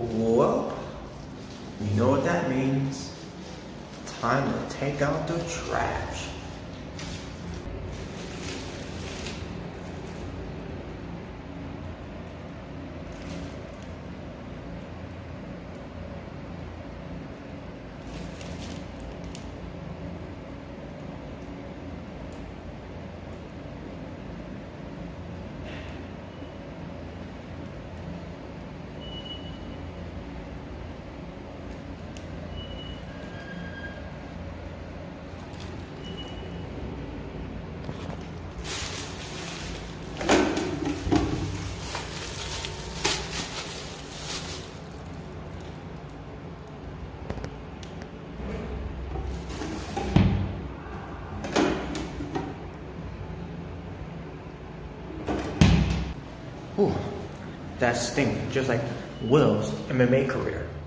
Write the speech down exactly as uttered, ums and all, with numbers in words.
Well, you know what that means. Time to take out the trash. Ooh, that stinks, just like Will's M M A career.